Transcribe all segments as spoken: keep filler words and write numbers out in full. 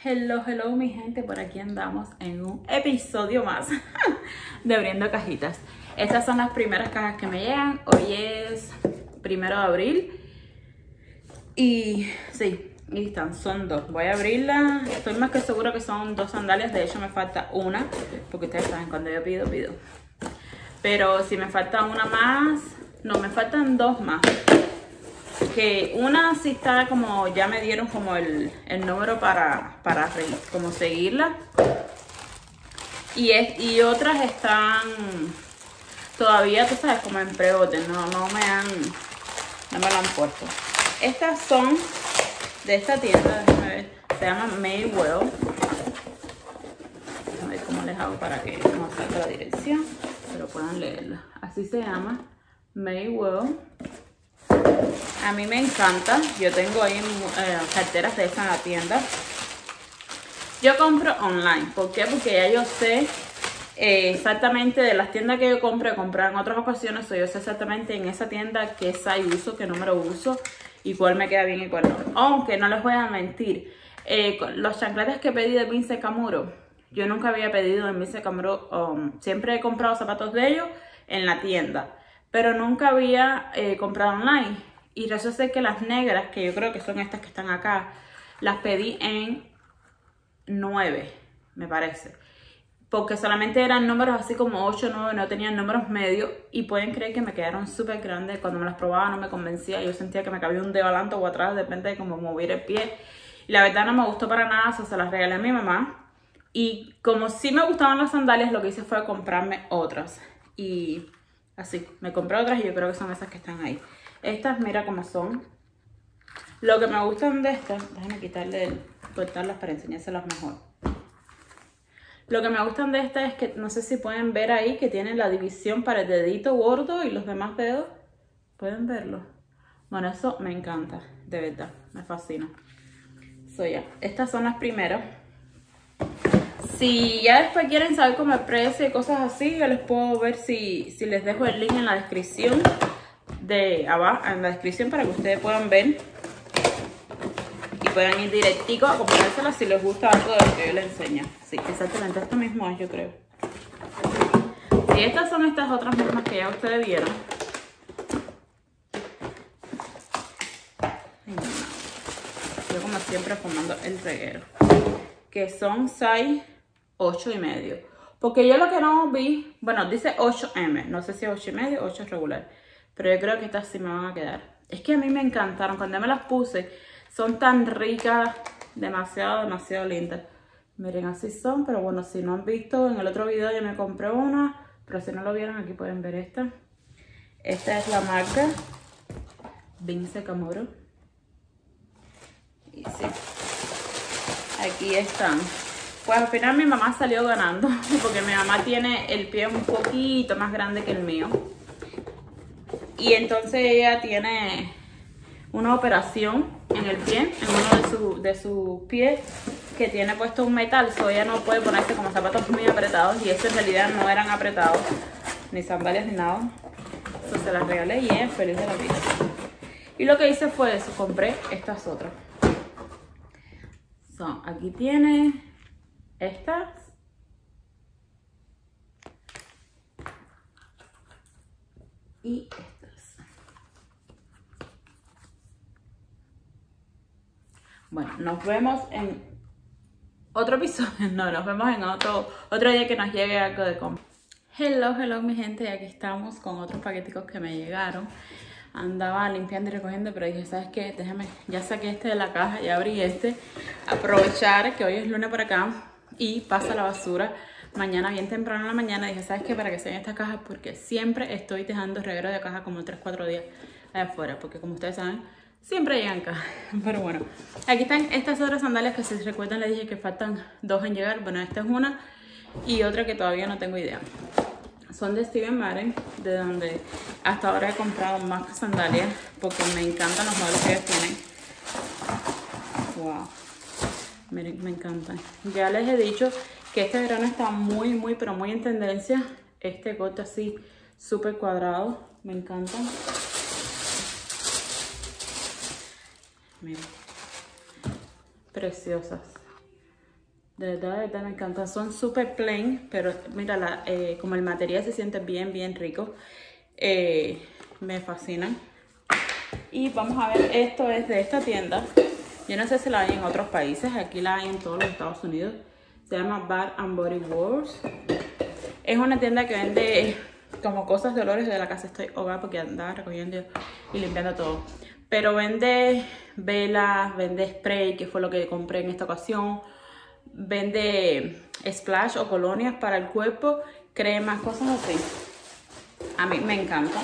Hello, hello mi gente, por aquí andamos en un episodio más de Abriendo Cajitas. Estas son las primeras cajas que me llegan. Hoy es primero de abril y sí, y están, son dos. Voy a abrirla, estoy más que seguro que son dos sandalias. De hecho me falta una, porque ustedes saben, cuando yo pido, pido. Pero si me falta una más, no, me faltan dos más. Que una sí está como, ya me dieron como el, el número para, para como seguirla. Y, es, y otras están todavía, tú sabes, como en pre-order, no, no me han, no me lo han puesto. Estas son de esta tienda, déjame ver, se llama Madewell. Déjame ver cómo les hago para que no salga la dirección, pero puedan leerla. Así se llama, Madewell. A mí me encanta, yo tengo ahí eh, carteras de esa en la tienda. Yo compro online, ¿por qué? Porque ya yo sé eh, exactamente de las tiendas que yo compro, he comprado en otras ocasiones, so yo sé exactamente en esa tienda qué size uso, qué número uso y cuál me queda bien y cuál no. Aunque no les voy a mentir, eh, los chancletas que pedí de Vince Camuto, yo nunca había pedido de Vince Camuto, um, siempre he comprado zapatos de ellos en la tienda, pero nunca había eh, comprado online. Y resulta que las negras, que yo creo que son estas que están acá, las pedí en nueve, me parece. Porque solamente eran números así como ocho, nueve, no tenían números medios. Y pueden creer que me quedaron súper grandes. Cuando me las probaba no me convencía. Yo sentía que me cabía un dedo adelante o atrás, depende de cómo mover el pie. Y la verdad no me gustó para nada, eso se las regalé a mi mamá. Y como sí me gustaban las sandalias, lo que hice fue comprarme otras. Y así, me compré otras y yo creo que son esas que están ahí. Estas, mira cómo son. Lo que me gustan de estas, déjenme quitarle el, cortarlas para enseñárselas mejor. Lo que me gustan de estas es que, no sé si pueden ver ahí, que tienen la división para el dedito gordo y los demás dedos. ¿Pueden verlo? Bueno, eso me encanta, de verdad, me fascina. So, ya, estas son las primeras. Si ya después quieren saber cómo el precio y cosas así, yo les puedo ver si, si les dejo el link en la descripción. De abajo en la descripción para que ustedes puedan ver y puedan ir directico a comprárselas si les gusta algo de lo que yo les enseño. Sí, exactamente, esto mismo es, yo creo. Y estas son estas otras mismas que ya ustedes vieron. Yo como siempre formando el reguero, que son size ocho y medio, porque yo lo que no vi, bueno, dice ocho eme, no sé si es ocho y medio o ocho regular. Pero yo creo que estas sí me van a quedar. Es que a mí me encantaron. Cuando me las puse, son tan ricas. Demasiado, demasiado lindas. Miren, así son. Pero bueno, si no han visto, en el otro video yo me compré una. Pero si no lo vieron, aquí pueden ver esta. Esta es la marca Vince Camuto. Y sí. Aquí están. Pues al final mi mamá salió ganando. Porque mi mamá tiene el pie un poquito más grande que el mío. Y entonces ella tiene una operación en el pie, en uno de sus de su pies, que tiene puesto un metal, so ella no puede ponerse como zapatos muy apretados, y estos en realidad no eran apretados, ni sandalias ni nada. Entonces se las regalé y ella es feliz de la vida. Y lo que hice fue eso, compré estas otras. So, aquí tiene estas. Y estas. Bueno, nos vemos en otro episodio. No, nos vemos en otro, otro día que nos llegue algo de compra. Hello, hello mi gente. Y aquí estamos con otros paqueticos que me llegaron. Andaba limpiando y recogiendo, pero dije, ¿sabes qué? Déjame, ya saqué este de la caja, ya abrí este. Aprovechar que hoy es lunes por acá y pasa la basura. Mañana bien temprano en la mañana dije, ¿sabes qué? Para que sean estas cajas, porque siempre estoy dejando reguero de caja como tres cuatro días allá afuera, porque como ustedes saben, siempre llegan cajas. Pero bueno, aquí están estas otras sandalias que, si recuerdan, les dije que faltan dos en llegar. Bueno, esta es una y otra que todavía no tengo idea. Son de Steven Madden, de donde hasta ahora he comprado más sandalias, porque me encantan los modelos que ellos tienen. Wow, miren, me encantan. Ya les he dicho que este verano está muy, muy, pero muy en tendencia. Este corte así, súper cuadrado, me encantan. Miren, preciosas. De verdad, de verdad me encantan. Son súper plain, pero mira, la, eh, como el material se siente bien, bien rico. Eh, me fascinan. Y vamos a ver, esto es de esta tienda. Yo no sé si la hay en otros países. Aquí la hay en todos los Estados Unidos. Se llama Bath and Body Works. Es una tienda que vende como cosas de olores de la casa. Estoy ahogada porque andaba recogiendo y limpiando todo. Pero vende velas, vende spray, que fue lo que compré en esta ocasión. Vende splash o colonias para el cuerpo, cremas, cosas así. A mí me encantan.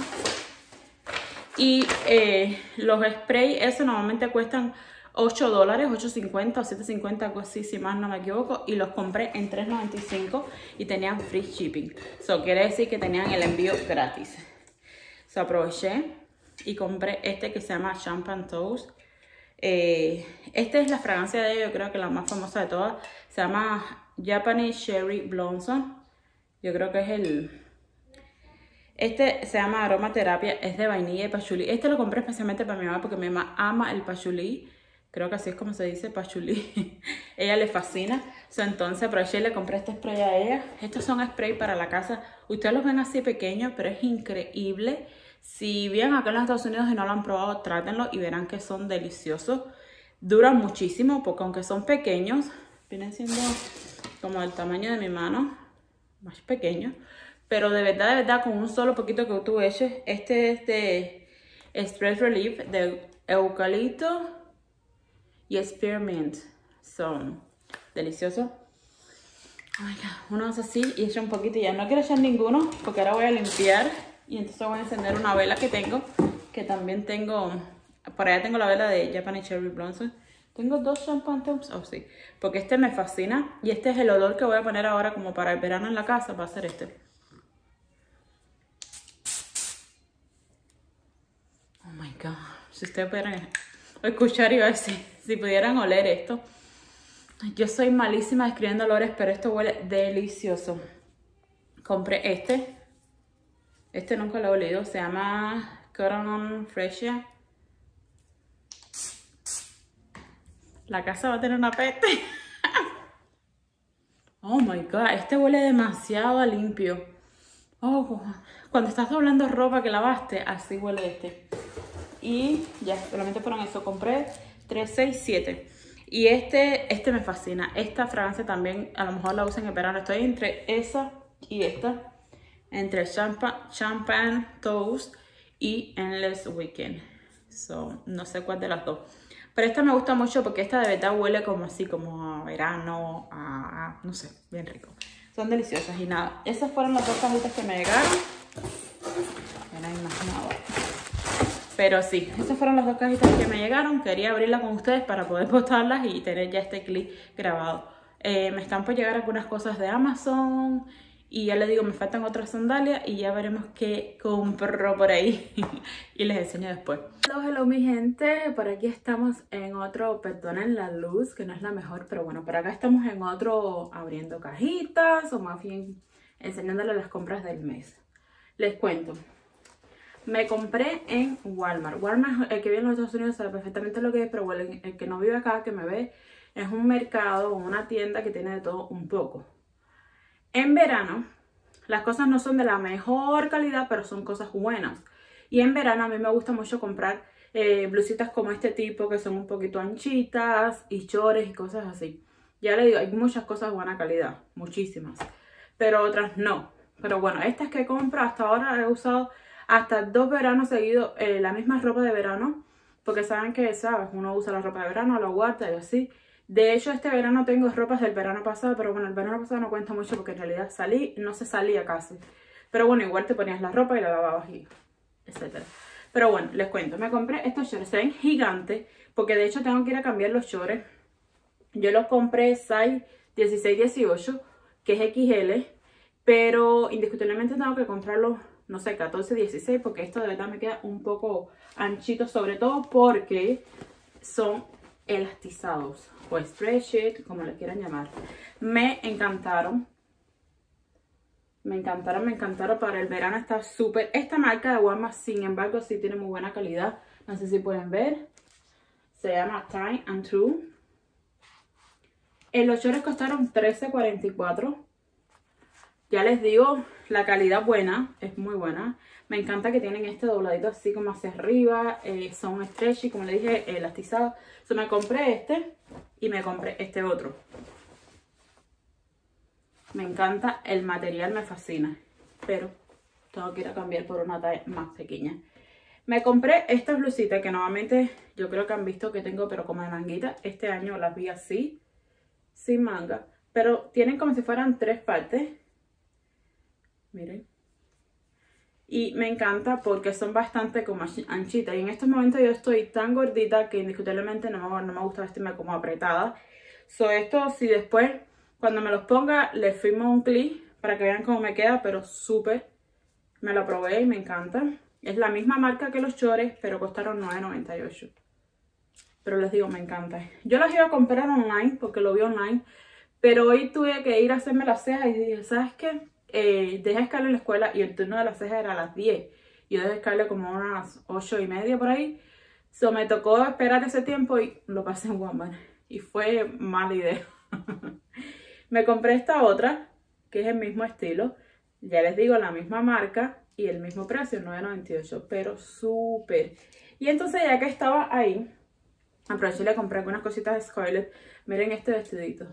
Y eh, los sprays, esos normalmente cuestan ocho dólares, ocho cincuenta o siete cincuenta, algo así, si más no me equivoco. Y los compré en tres noventa y cinco y tenían free shipping. Eso quiere decir que tenían el envío gratis. So, aproveché y compré este que se llama Champagne Toast. Eh, esta es la fragancia de ellos, yo creo que la más famosa de todas. Se llama Japanese Cherry Blossom. Yo creo que es el... Este se llama Aromaterapia, es de vainilla y pachulí. Este lo compré especialmente para mi mamá porque mi mamá ama el pachulí. Creo que así es como se dice, pachulí. Ella le fascina. So, entonces aproveché y le compré este spray a ella. Estos son spray para la casa. Ustedes los ven así pequeños, pero es increíble. Si vienen acá en los Estados Unidos y no lo han probado, trátenlo y verán que son deliciosos. Duran muchísimo porque aunque son pequeños, vienen siendo como del tamaño de mi mano, más pequeños. Pero de verdad, de verdad, con un solo poquito que tú eches, este es de Stress Relief, de eucalipto y spearmint. Son deliciosos. Uno hace así y echa un poquito y ya no quiero echar ninguno porque ahora voy a limpiar. Y entonces voy a encender una vela que tengo, que también tengo, por allá tengo la vela de Japanese Cherry Blossom. Tengo dos champagne tubes, oh sí, porque este me fascina. Y este es el olor que voy a poner ahora como para el verano en la casa, va a ser este. Oh my God, si ustedes pudieran escuchar y ver si, si pudieran oler esto. Yo soy malísima describiendo olores, pero esto huele delicioso. Compré este. Este nunca lo he olido, se llama Cotton Fresia. La casa va a tener una peste. Oh my God, este huele demasiado limpio. Oh, cuando estás doblando ropa que lavaste, así huele este. Y ya, solamente fueron eso. Compré tres, seis, siete. Y este, este me fascina. Esta fragancia también, a lo mejor la uso en el verano. Estoy entre esa y esta. Entre Champagne, Champagne Toast y Endless Weekend. So, no sé cuál de las dos. Pero esta me gusta mucho porque esta de verdad huele como así, como a verano, a, a no sé, bien rico. Son deliciosas y nada. Esas fueron las dos cajitas que me llegaron. Ya no hay más nada. Pero sí, esas fueron las dos cajitas que me llegaron. Quería abrirlas con ustedes para poder postarlas y tener ya este clip grabado. Eh, me están por llegar algunas cosas de Amazon. Y ya les digo, me faltan otras sandalias y ya veremos qué compro por ahí. Y les enseño después. Hello, hello mi gente. Por aquí estamos en otro, perdonen la luz, que no es la mejor. Pero bueno, por acá estamos en otro abriendo cajitas o más bien enseñándoles las compras del mes. Les cuento. Me compré en Walmart. Walmart, el que vive en los Estados Unidos sabe perfectamente lo que es, pero el, el que no vive acá, que me ve, es un mercado, una tienda que tiene de todo un poco. En verano, las cosas no son de la mejor calidad, pero son cosas buenas. Y en verano a mí me gusta mucho comprar eh, blusitas como este tipo, que son un poquito anchitas, y chores y cosas así. Ya les digo, hay muchas cosas de buena calidad, muchísimas. Pero otras no. Pero bueno, estas que compro hasta ahora he usado hasta dos veranos seguidos eh, la misma ropa de verano. Porque saben que, ¿sabes? Uno usa la ropa de verano, la guarda y así. De hecho, este verano tengo ropas del verano pasado, pero bueno, el verano pasado no cuenta mucho porque en realidad salí, no se salía casi. Pero bueno, igual te ponías la ropa y la lavabas y etcétera. Pero bueno, les cuento, me compré estos shorts, se ven gigantes, porque de hecho tengo que ir a cambiar los shorts. Yo los compré size dieciséis dieciocho, que es equis ele, pero indiscutiblemente tengo que comprarlos, no sé, catorce dieciséis, porque esto de verdad me queda un poco anchito, sobre todo porque son elastizados o stretch it, como le quieran llamar. Me encantaron. Me encantaron, me encantaron. Para el verano está súper. Esta marca de Walmart, sin embargo, sí tiene muy buena calidad. No sé si pueden ver. Se llama Time and True. Eh, los shorts costaron trece cuarenta y cuatro. Ya les digo, la calidad buena, es muy buena. Me encanta que tienen este dobladito así como hacia arriba. Eh, son stretchy, como les dije, elastizados. So, me compré este y me compré este otro. Me encanta, el material me fascina. Pero tengo que ir a cambiar por una talla más pequeña. Me compré estas blusitas que normalmente yo creo que han visto que tengo, pero como de manguita. Este año las vi así, sin manga. Pero tienen como si fueran tres partes. Miren. Y me encanta porque son bastante como anchitas. Y en estos momentos yo estoy tan gordita que indiscutiblemente no me, no me gusta vestirme como apretada. So, esto si después, cuando me los ponga, les firmo un clip para que vean cómo me queda. Pero súper. Me lo probé y me encanta. Es la misma marca que los chores, pero costaron nueve noventa y ocho. Pero les digo, me encanta. Yo las iba a comprar online porque lo vi online. Pero hoy tuve que ir a hacerme las cejas y dije, ¿sabes qué? Eh, dejé a Scarlett en la escuela y el turno de las cejas era a las diez. Yo dejé a Scarlett como a unas ocho y media por ahí. So, me tocó esperar ese tiempo y lo pasé en Walmart. Y fue mala idea. Me compré esta otra, que es el mismo estilo. Ya les digo, la misma marca y el mismo precio, nueve noventa y ocho. Pero súper. Y entonces ya que estaba ahí, aproveché y le compré algunas cositas de Scarlett. Miren este vestidito.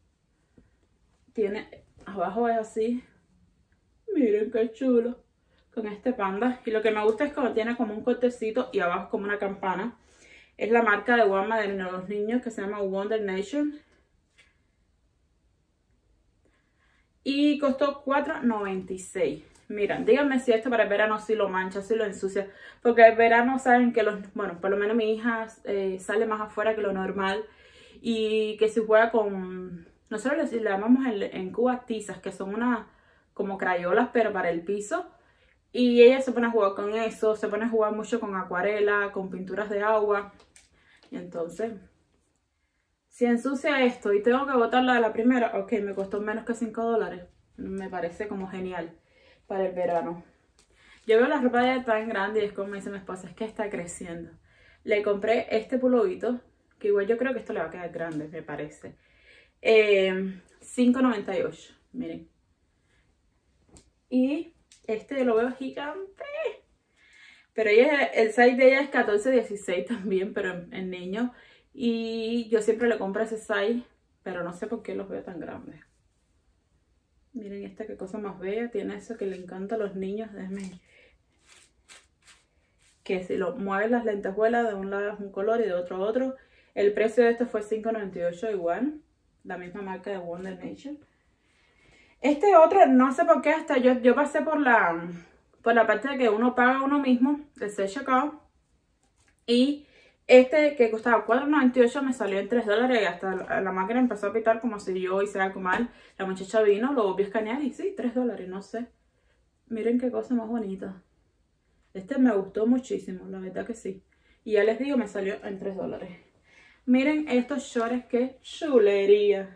Tiene, abajo es así. Miren qué chulo. Con este panda. Y lo que me gusta es que tiene como un cortecito y abajo como una campana. Es la marca de Walmart de los niños que se llama Wonder Nation. Y costó cuatro noventa y seis. Miren, díganme si esto para el verano si lo mancha, si lo ensucia. Porque el verano saben que los, bueno, por lo menos mi hija eh, sale más afuera que lo normal. Y que si juega con, nosotros le, le llamamos en, en Cuba tizas, que son unas como crayolas pero para el piso. Y ella se pone a jugar con eso, se pone a jugar mucho con acuarela, con pinturas de agua. Y entonces, si ensucia esto y tengo que botarla de la primera, ok, me costó menos que cinco dólares. Me parece como genial para el verano. Yo veo la ropa ya tan grande y es como me dice mi esposa, es que está creciendo. Le compré este pulovito, que igual yo creo que esto le va a quedar grande, me parece. Eh, cinco noventa y ocho, miren. Y este lo veo gigante. Pero ella, el size de ella es catorce dieciséis también, pero en, en niños. Y yo siempre le compro ese size, pero no sé por qué los veo tan grandes. Miren esta qué cosa más bella. Tiene eso que le encanta a los niños. Déjenme. Que si lo mueven las lentejuelas, de un lado es un color y de otro otro. El precio de esto fue cinco noventa y ocho igual. La misma marca de Wonder Nation. Este otro, no sé por qué, hasta yo, yo pasé por la, por la parte de que uno paga uno mismo, el self-checkout. Y este que costaba cuatro noventa y ocho me salió en tres dólares y hasta la, la máquina empezó a pitar como si yo hiciera algo mal. La muchacha vino, lo volvió a escanear y sí, tres dólares, no sé. Miren qué cosa más bonita. Este me gustó muchísimo, la verdad que sí. Y ya les digo, me salió en tres dólares. Miren estos shorts, qué chulería.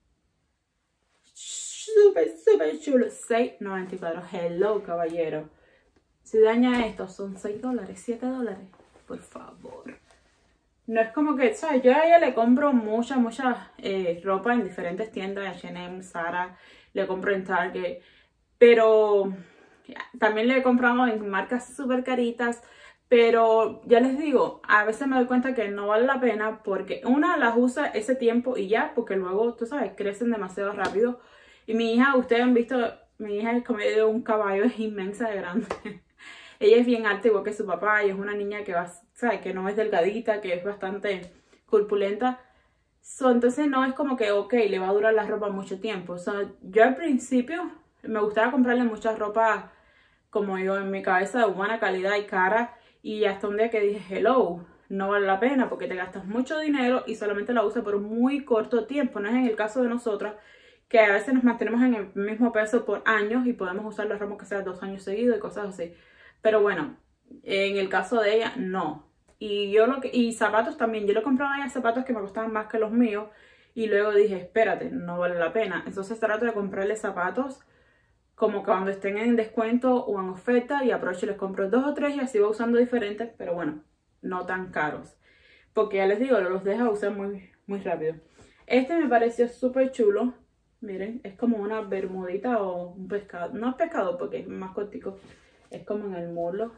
Súper, súper chulo. seis noventa y cuatro. Hello, caballero. Si daña esto, son seis dólares, siete dólares. Por favor. No es como que, ¿sabes? Yo a ella le compro mucha, mucha eh, ropa en diferentes tiendas. H and M, Zara. Le compro en Target. Pero también le he comprado en marcas súper caritas. Pero ya les digo, a veces me doy cuenta que no vale la pena. Porque una las usa ese tiempo y ya. Porque luego, tú sabes, crecen demasiado rápido. Y mi hija, ustedes han visto, mi hija es como de un caballo, es inmensa de grande. Ella es bien alta igual que su papá y es una niña que va, ¿sabes? Que no es delgadita, que es bastante corpulenta. So, entonces no es como que, ok, le va a durar la ropa mucho tiempo. So, yo al principio me gustaba comprarle mucha ropa, como yo en mi cabeza, de buena calidad y cara. Y hasta un día que dije, hello, no vale la pena porque te gastas mucho dinero y solamente la usas por un muy corto tiempo. No es en el caso de nosotras, que a veces nos mantenemos en el mismo peso por años y podemos usar la ropa que sea dos años seguidos y cosas así. Pero bueno, en el caso de ella, no. Y yo lo que y zapatos también. Yo le compraba a ella zapatos que me costaban más que los míos. Y luego dije, espérate, no vale la pena. Entonces trato de comprarle zapatos como que cuando estén en descuento o en oferta. Y aprovecho y les compro dos o tres y así voy usando diferentes. Pero bueno, no tan caros. Porque ya les digo, los deja usar muy, muy rápido. Este me pareció súper chulo. Miren, es como una bermudita o un pescado. No es pescado porque es más cortico. Es como en el muslo.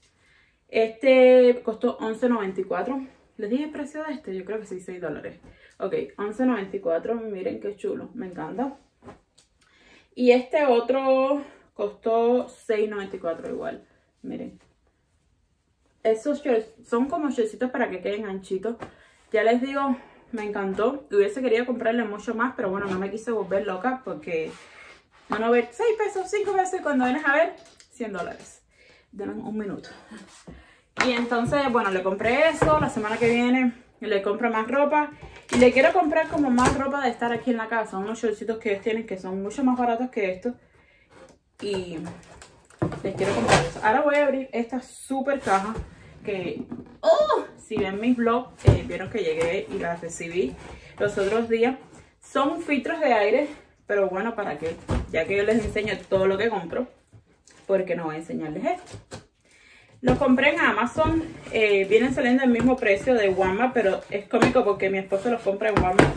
Este costó once noventa y cuatro. ¿Les dije el precio de este? Yo creo que sí, seis dólares. Ok, once noventa y cuatro. Miren qué chulo. Me encanta. Y este otro costó seis noventa y cuatro igual. Miren. Esos shorts son como shortcitos para que queden anchitos. Ya les digo, me encantó. Hubiese querido comprarle mucho más, pero bueno, no me quise volver loca porque van a ver seis pesos, cinco pesos y cuando vienes a ver cien dólares. Denme un minuto. Y entonces, bueno, le compré eso. La semana que viene le compro más ropa. Y le quiero comprar como más ropa de estar aquí en la casa. Unos shortcitos que ellos tienen que son mucho más baratos que estos. Y les quiero comprar eso. Ahora voy a abrir esta super caja que... ¡Oh! Si ven mis vlogs, eh, vieron que llegué y las recibí los otros días. Son filtros de aire, pero bueno, ¿para qué? Ya que yo les enseño todo lo que compro, porque no voy a enseñarles esto. Los compré en Amazon, eh, vienen saliendo el mismo precio de Walmart, pero es cómico porque mi esposo los compra en Walmart.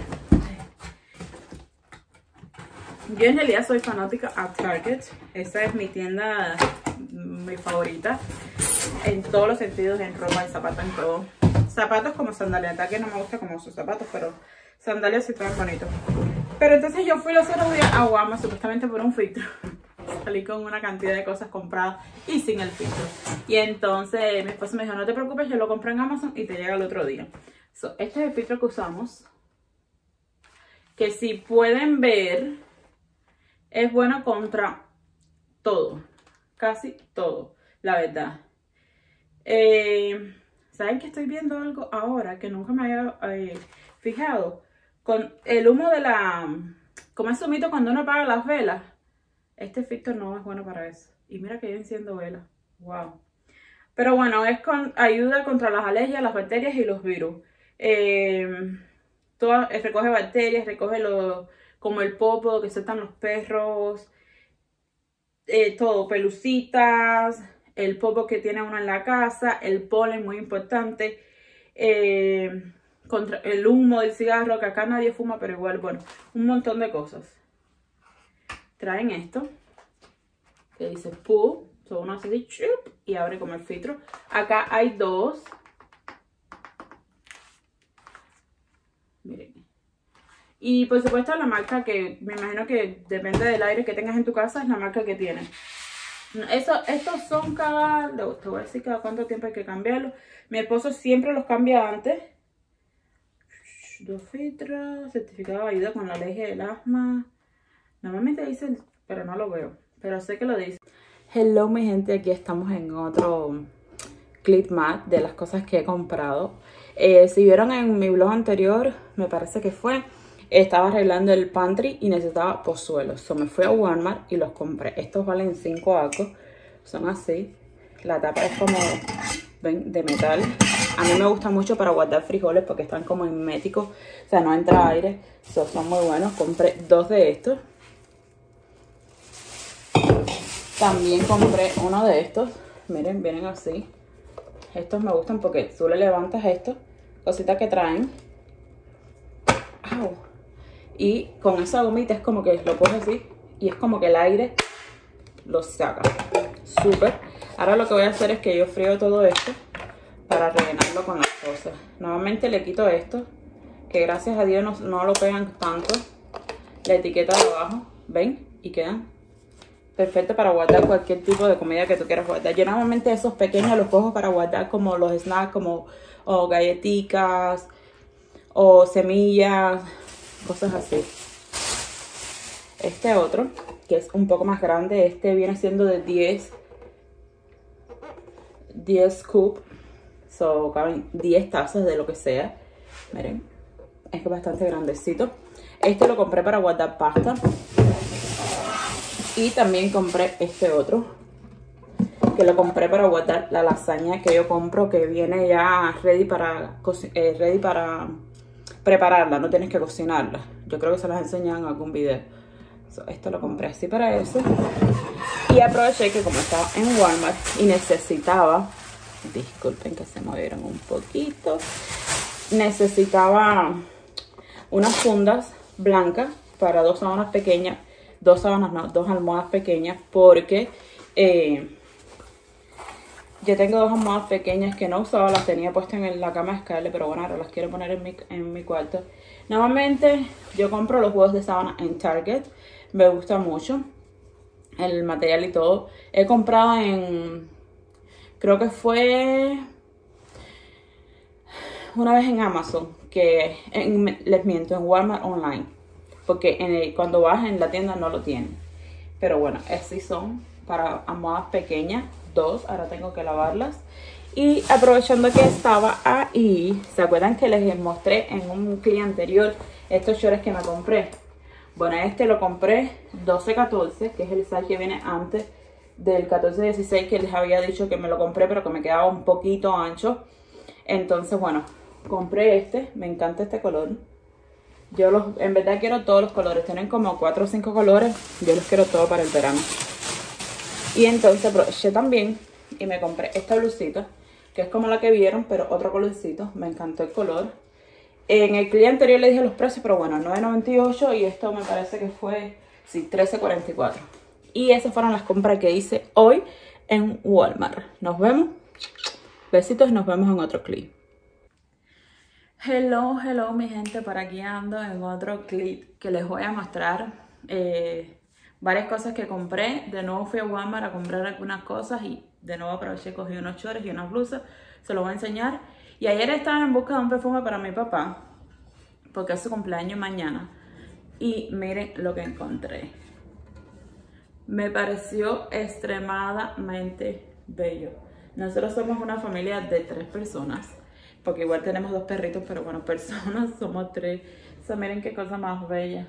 Yo en realidad soy fanática a Target, esa es mi tienda, mi favorita, en todos los sentidos, en ropa, en zapatos, en todo. Zapatos como sandalias, que no me gusta como sus zapatos, pero sandalias sí están bonitos. Pero entonces yo fui los otros días a Walmart supuestamente por un filtro. Salí con una cantidad de cosas compradas y sin el filtro. Y entonces mi esposo me dijo, no te preocupes, yo lo compré en Amazon y te llega el otro día. So, este es el filtro que usamos. Que si pueden ver, es bueno contra todo. Casi todo, la verdad. Eh, ¿Saben que estoy viendo algo ahora que nunca me había eh, fijado? Con el humo de la... Como es humito cuando uno apaga las velas. Este filtro no es bueno para eso. Y mira que vienen siendo velas. Wow. Pero bueno, es con ayuda contra las alergias, las bacterias y los virus. Eh, todo, recoge bacterias, recoge lo, como el popo que sueltan los perros. Eh, todo, pelucitas, el popo que tiene uno en la casa, el polen, muy importante. Eh, contra el humo del cigarro, que acá nadie fuma, pero igual, bueno, un montón de cosas. Traen esto que dice pull, so uno hace así chup, y abre como el filtro. Acá hay dos, miren, y por supuesto la marca que me imagino que depende del aire que tengas en tu casa, es la marca que tiene. Eso, estos son cada, te voy a decir cada cuánto tiempo hay que cambiarlos. Mi esposo siempre los cambia antes. Dos filtros, certificado de ayuda con la alergia del asma. Normalmente dice, pero no lo veo, pero sé que lo dice. Hello mi gente, aquí estamos en otro clip más de las cosas que he comprado. Eh, si vieron en mi vlog anterior, me parece que fue, estaba arreglando el pantry y necesitaba pozuelos. So me fui a Walmart y los compré. Estos valen cinco algo, son así. La tapa es como, ven, de metal. A mí me gusta mucho para guardar frijoles porque están como herméticos, o sea, no entra aire. So, son muy buenos. Compré dos de estos. También compré uno de estos. Miren, vienen así. Estos me gustan porque tú le levantas esto, cositas que traen. ¡Au! Y con esa gomita es como que lo coges así y es como que el aire lo saca. Súper. Ahora lo que voy a hacer es que yo frío todo esto para rellenarlo con las cosas. Normalmente le quito esto, que gracias a Dios no, no lo pegan tanto. La etiqueta de abajo, ¿ven? Y quedan perfecto para guardar cualquier tipo de comida que tú quieras guardar. Yo normalmente esos pequeños los cojo para guardar como los snacks, como o galletitas o semillas, cosas así. Este otro, que es un poco más grande, este viene siendo de diez scoop. So, caben diez tazas de lo que sea. Miren, es bastante grandecito. Este lo compré para guardar pasta. Y también compré este otro, que lo compré para guardar la lasaña que yo compro, que viene ya ready para, eh, ready para prepararla, no tienes que cocinarla. Yo creo que se las enseñan en algún video. So, esto lo compré así para eso. Y aproveché que como estaba en Walmart y necesitaba, disculpen que se movieron un poquito, necesitaba unas fundas blancas para dos sábanas pequeñas. Dos sábanas, no, dos almohadas pequeñas. Porque eh, yo tengo dos almohadas pequeñas que no usaba. Las tenía puestas en la cama de Scarlett, pero bueno, ahora las quiero poner en mi, en mi cuarto. Normalmente yo compro los juegos de sábana en Target. Me gusta mucho el material y todo. He comprado en... Creo que fue... una vez en Amazon. Que en, les miento, en Walmart online. Porque en el, cuando vas en la tienda no lo tienen. Pero bueno, así son para almohadas pequeñas. Dos, ahora tengo que lavarlas. Y aprovechando que estaba ahí, ¿se acuerdan que les mostré en un clip anterior estos shorts que me compré? Bueno, este lo compré doce catorce, que es el size que viene antes del catorce dieciséis, que les había dicho que me lo compré, pero que me quedaba un poquito ancho. Entonces, bueno, compré este. Me encanta este color. Yo los, en verdad quiero todos los colores. Tienen como cuatro o cinco colores. Yo los quiero todos para el verano. Y entonces aproveché también y me compré esta blusita, que es como la que vieron, pero otro colorcito. Me encantó el color. En el clip anterior le dije los precios, pero bueno, nueve noventa y ocho, y esto me parece que fue, sí, trece cuarenta y cuatro. Y esas fueron las compras que hice hoy en Walmart. Nos vemos. Besitos y nos vemos en otro clip. Hello, hello mi gente, por aquí ando en otro clip que les voy a mostrar eh, varias cosas que compré. De nuevo fui a Walmart a comprar algunas cosas y de nuevo aproveché, cogí unos shorts y unas blusas. Se los voy a enseñar. Y ayer estaba en busca de un perfume para mi papá, porque es su cumpleaños mañana. Y miren lo que encontré. Me pareció extremadamente bello. Nosotros somos una familia de tres personas, porque igual tenemos dos perritos, pero bueno, personas somos tres. O sea, miren qué cosa más bella.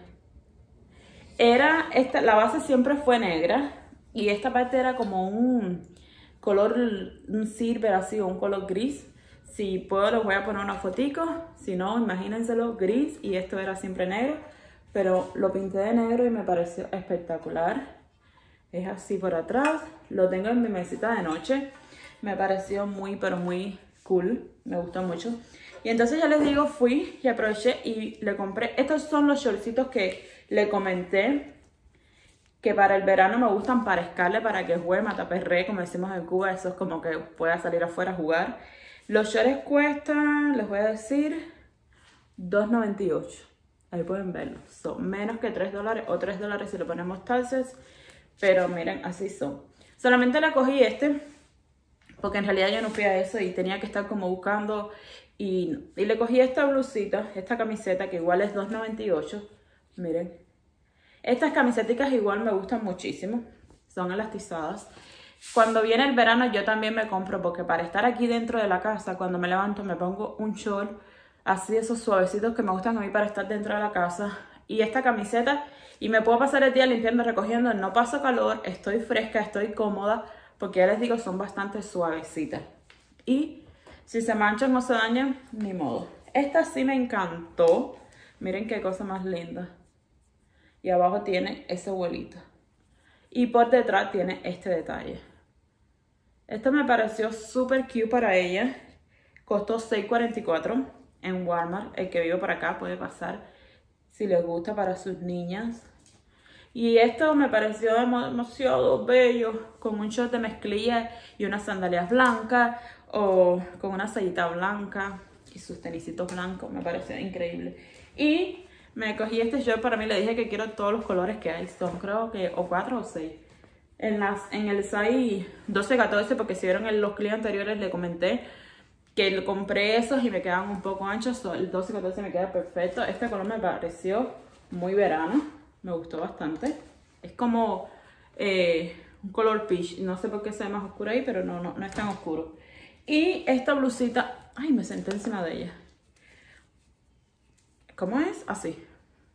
Era esta, la base siempre fue negra y esta parte era como un color, un silver así, o un color gris. Si puedo les voy a poner una fotico, si no, imagínenselo gris, y esto era siempre negro, pero lo pinté de negro y me pareció espectacular. Es así por atrás, lo tengo en mi mesita de noche, me pareció muy pero muy cool, me gustó mucho. Y entonces ya les digo, fui y aproveché y le compré, estos son los shortcitos que le comenté que para el verano me gustan para Scarlett, para que juegue mataperré, como decimos en Cuba. Eso es como que pueda salir afuera a jugar. Los shorts cuestan, les voy a decir, dos noventa y ocho. Ahí pueden verlo. Son menos que tres dólares o tres dólares si le ponemos taxes. Pero miren, así son. Solamente le cogí este porque en realidad yo no fui a eso y tenía que estar como buscando. Y, y le cogí esta blusita, esta camiseta que igual es dos noventa y ocho. Miren. Estas camisetas igual me gustan muchísimo. Son elastizadas. Cuando viene el verano yo también me compro, porque para estar aquí dentro de la casa, cuando me levanto me pongo un short así, esos suavecitos que me gustan a mí para estar dentro de la casa. Y esta camiseta, y me puedo pasar el día limpiando, recogiendo, no paso calor, estoy fresca, estoy cómoda, porque ya les digo, son bastante suavecitas. Y si se manchan o se dañan, ni modo. Esta sí me encantó. Miren qué cosa más linda. Y abajo tiene ese vuelito. Y por detrás tiene este detalle. Esto me pareció súper cute para ella. Costó seis cuarenta y cuatro en Walmart. El que vive por acá puede pasar si les gusta para sus niñas. Y esto me pareció demasiado bello. Con un short de mezclilla y unas sandalias blancas. O con una sayita blanca y sus tenisitos blancos. Me pareció increíble. Y me cogí este short para mí. Le dije que quiero todos los colores que hay. Son creo que o cuatro o seis. En, las, en el size doce catorce, porque si vieron en los clips anteriores le comenté que compré esos y me quedan un poco anchos. So, el doce catorce me queda perfecto. Este color me pareció muy verano. Me gustó bastante. Es como eh, un color peach. No sé por qué se ve más oscuro ahí, pero no, no, no es tan oscuro. Y esta blusita, ay, me senté encima de ella. ¿Cómo es? Así.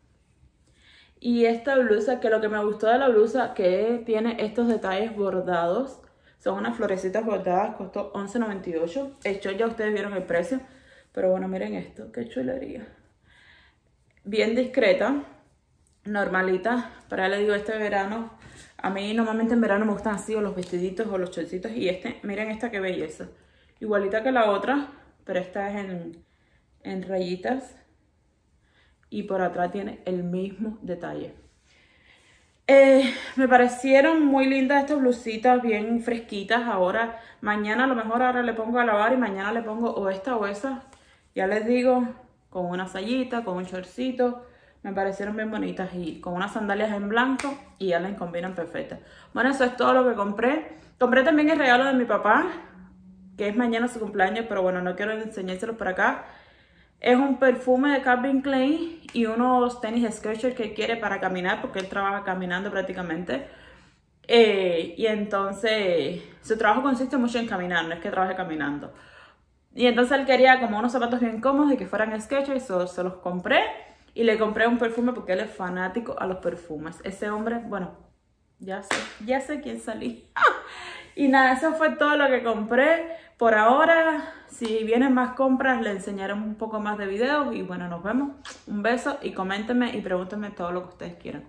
Y esta blusa, que lo que me gustó de la blusa, que tiene estos detalles bordados. Son unas florecitas bordadas, costó once noventa y ocho. El short ya ustedes vieron el precio. Pero bueno, miren esto, qué chulería. Bien discreta, normalita. Para les digo, este verano, a mí normalmente en verano me gustan así, o los vestiditos o los shortcitos. Y este, miren esta qué belleza. Igualita que la otra, pero esta es en, en rayitas. y por atrás tiene el mismo detalle. Eh, me parecieron muy lindas estas blusitas, bien fresquitas. Ahora, mañana a lo mejor ahora le pongo a lavar y mañana le pongo o esta o esa. Ya les digo, con una sayita, con un shortcito. Me parecieron bien bonitas y con unas sandalias en blanco y ya les combinan perfectas. Bueno, eso es todo lo que compré. Compré también el regalo de mi papá, que es mañana su cumpleaños, pero bueno, no quiero enseñárselos por acá. Es un perfume de Calvin Klein y unos tenis Skechers que quiere para caminar, porque él trabaja caminando prácticamente. Eh, y entonces, su trabajo consiste mucho en caminar, no es que trabaje caminando. Y entonces él quería como unos zapatos bien cómodos y que fueran Skechers, so, se los compré. Y le compré un perfume porque él es fanático a los perfumes. Ese hombre, bueno, ya sé, ya sé quién salí. Y nada, eso fue todo lo que compré. Por ahora, si vienen más compras, les enseñaré un poco más de videos. Y bueno, nos vemos. Un beso y coméntenme y pregúntenme todo lo que ustedes quieran.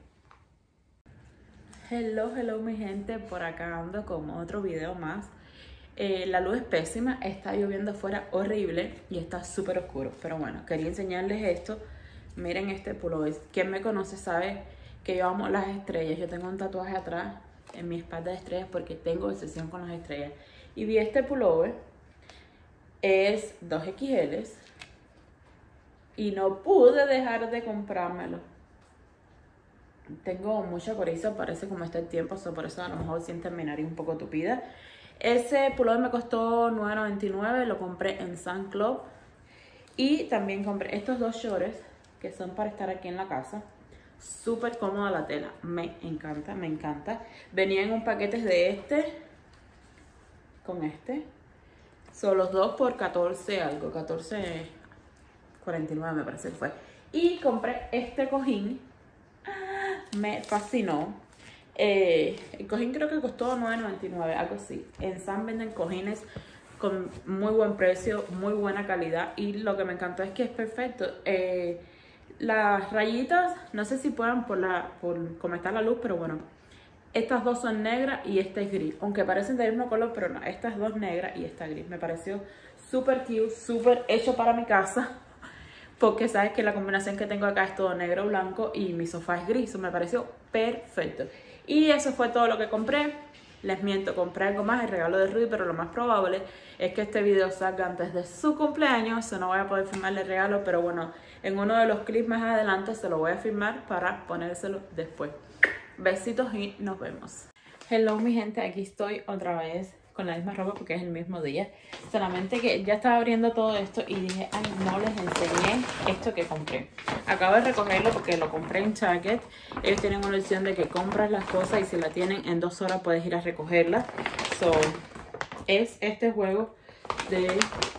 Hello, hello mi gente. Por acá ando con otro video más. Eh, la luz es pésima. Está lloviendo afuera horrible y está súper oscuro. Pero bueno, quería enseñarles esto. Miren este pullover. Quien me conoce sabe que yo amo las estrellas. Yo tengo un tatuaje atrás en mi espalda de estrellas porque tengo obsesión con las estrellas. Y vi este pullover. Es dos equis ele y no pude dejar de comprármelo. Tengo mucha coriza, parece como está el tiempo, so por eso a lo mejor sin terminar y un poco tupida. Ese pullover me costó nueve noventa y nueve, lo compré en Sun Club. Y también compré estos dos shorts que son para estar aquí en la casa. Súper cómoda la tela, me encanta, me encanta. Venía en un paquete de este con este. Son los dos por catorce algo, catorce cuarenta y nueve me parece que fue. Y compré este cojín, me fascinó. Eh, el cojín creo que costó nueve noventa y nueve, algo así. En Sam venden cojines con muy buen precio, muy buena calidad. Y lo que me encantó es que es perfecto. Eh, las rayitas, no sé si puedan por, la, por cómo está la luz, pero bueno. Estas dos son negras y esta es gris. Aunque parecen del mismo color, pero no. Estas dos negras y esta gris. Me pareció súper cute, súper hecho para mi casa. Porque sabes que la combinación que tengo acá es todo negro, blanco y mi sofá es gris. Me pareció perfecto. Y eso fue todo lo que compré. Les miento, compré algo más, el regalo de Rudy, pero lo más probable es que este video salga antes de su cumpleaños. Eso no voy a poder filmarle el regalo, pero bueno, en uno de los clips más adelante se lo voy a filmar para ponérselo después. Besitos y nos vemos. Hello mi gente, aquí estoy otra vez con la misma ropa porque es el mismo día. Solamente que ya estaba abriendo todo esto y dije, ay, no les enseñé esto que compré. Acabo de recogerlo porque lo compré en Target. Ellos tienen una opción de que compras las cosas y si la tienen en dos horas puedes ir a recogerla. So, es este juego de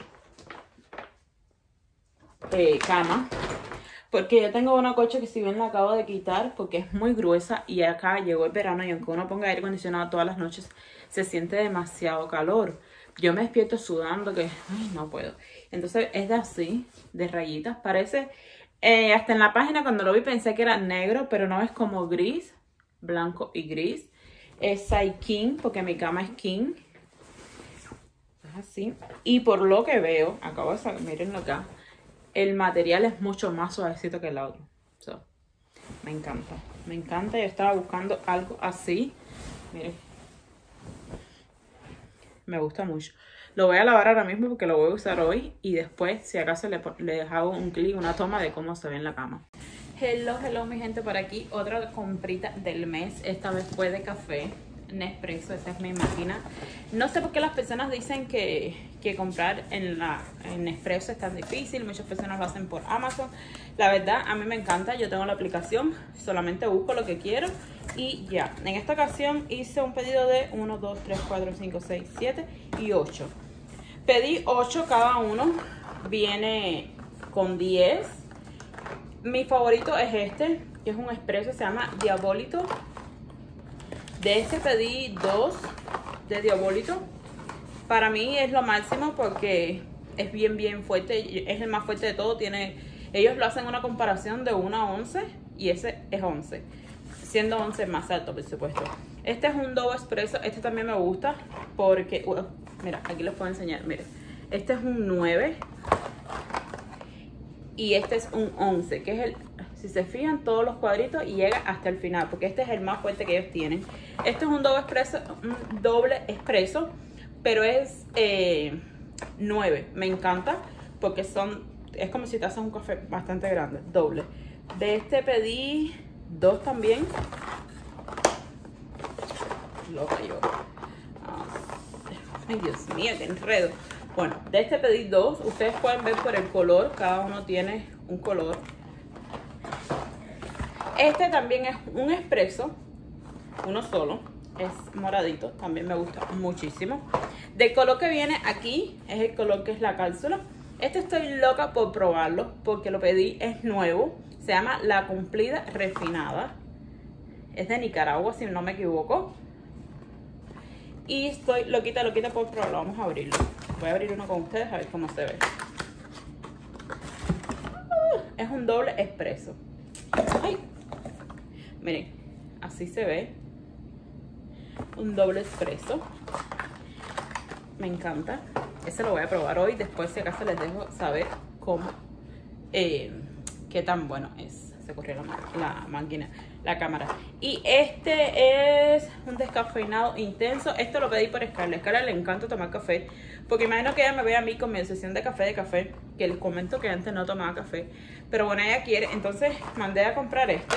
eh, cama. Porque yo tengo una colcha que si bien la acabo de quitar porque es muy gruesa y acá llegó el verano y aunque uno ponga aire acondicionado todas las noches se siente demasiado calor. Yo me despierto sudando que ay, no puedo. Entonces es de así, de rayitas. Parece, eh, hasta en la página cuando lo vi pensé que era negro, pero no, es como gris, blanco y gris. Es size king porque mi cama es king. Es así. Y por lo que veo, acabo de sacar, mírenlo acá. El material es mucho más suavecito que el otro. So, me encanta. Me encanta. Yo estaba buscando algo así. Miren. Me gusta mucho. Lo voy a lavar ahora mismo porque lo voy a usar hoy. Y después, si acaso, le, le hago un clic, una toma de cómo se ve en la cama. Hello, hello mi gente. Por aquí otra comprita del mes. Esta vez fue de café. Nespresso, esa es mi máquina. No sé por qué las personas dicen que, que comprar en, la, en Nespresso es tan difícil. Muchas personas lo hacen por Amazon. La verdad, a mí me encanta. Yo tengo la aplicación, solamente busco lo que quiero y ya. En esta ocasión hice un pedido de uno, dos, tres, cuatro, cinco, seis, siete y ocho. Pedí ocho cada uno. Viene con diez. Mi favorito es este, que es un espresso, se llama Diabolito. De este pedí dos de Diabolito. Para mí es lo máximo porque es bien bien fuerte. Es el más fuerte de todo. Tiene, ellos lo hacen una comparación de uno a once y ese es once. Siendo once más alto, por supuesto. Este es un Double Espresso. Este también me gusta porque... Uh, mira, aquí les puedo enseñar. Miren, este es un nueve. y este es un once, que es el, si se fijan, todos los cuadritos y llega hasta el final, porque este es el más fuerte que ellos tienen. Este es un doble expreso, un doble expreso, pero es eh, nueve. Me encanta porque son, es como si te haces un café bastante grande, doble. De este pedí dos también. Loca yo. Ay, Dios mío, qué enredo. Bueno, de este pedí dos. Ustedes pueden ver por el color. Cada uno tiene un color. Este también es un expreso. Uno solo. Es moradito. También me gusta muchísimo. Del color que viene aquí es el color que es la cápsula. Este estoy loca por probarlo porque lo pedí. Es nuevo. Se llama La Cumplida Refinada. Es de Nicaragua, si no me equivoco. Y estoy loquita, loquita por probarlo. Vamos a abrirlo. Voy a abrir uno con ustedes a ver cómo se ve. Uh, es un doble expreso. Ay. Miren, así se ve. Un doble expreso. Me encanta. Ese lo voy a probar hoy. Después, si acaso, les dejo saber cómo, eh, qué tan bueno es. Se corrió la, la máquina, la cámara. Y este es un descafeinado intenso. Esto lo pedí por Scarlett. A Scarlett le encanta tomar café, porque imagino que ella me ve a mí con mi obsesión de café de café, que les comento que antes no tomaba café, pero bueno, ella quiere. Entonces mandé a comprar este.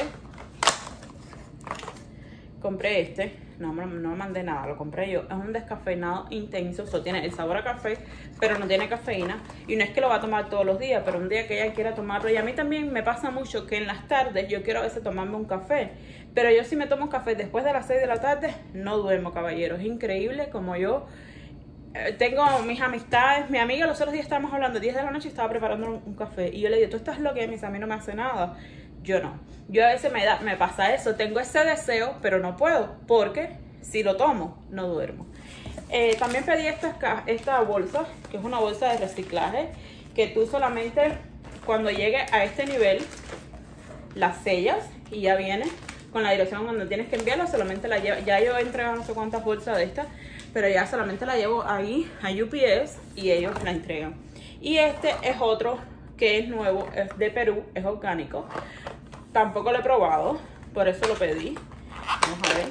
Compré este. No, no mandé nada, lo compré yo. Es un descafeinado intenso. Eso tiene el sabor a café, pero no tiene cafeína. Y no es que lo va a tomar todos los días, pero un día que ella quiera tomarlo. Y a mí también me pasa mucho que en las tardes yo quiero a veces tomarme un café. Pero yo si me tomo un café después de las seis de la tarde, no duermo, caballero. Es increíble como yo eh, tengo mis amistades. Mi amiga los otros días estábamos hablando, diez de la noche, y estaba preparando un, un café. Y yo le digo, tú estás loca, a mí no me hace nada. Yo no. Yo a veces me, da, me pasa eso. Tengo ese deseo, pero no puedo. Porque si lo tomo, no duermo. Eh, también pedí esta, esta bolsa, que es una bolsa de reciclaje, que tú solamente cuando llegue a este nivel, las sellas y ya viene con la dirección cuando tienes que enviarla. Solamente la llevo. Ya yo he entregado no sé cuántas bolsas de estas, pero ya solamente la llevo ahí a U P S y ellos la entregan. Y este es otro que es nuevo, es de Perú, es orgánico. Tampoco lo he probado, por eso lo pedí. Vamos a ver.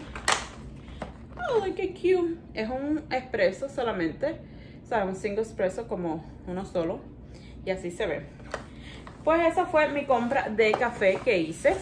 ¡Ay, qué cute! Es un expreso solamente, o sea, un single expreso como uno solo. Y así se ve. Pues esa fue mi compra de café que hice.